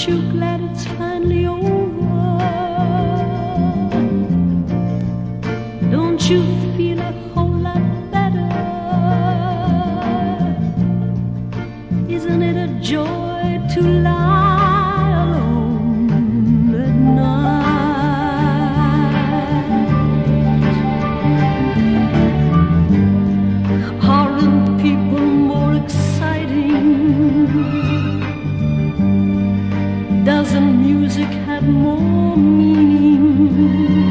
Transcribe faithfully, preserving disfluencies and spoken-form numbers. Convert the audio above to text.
you glad it's finally over? Don't you feel a whole lot better? Isn't it a joy to lie alone at night? Aren't people more exciting? Doesn't music have more meaning?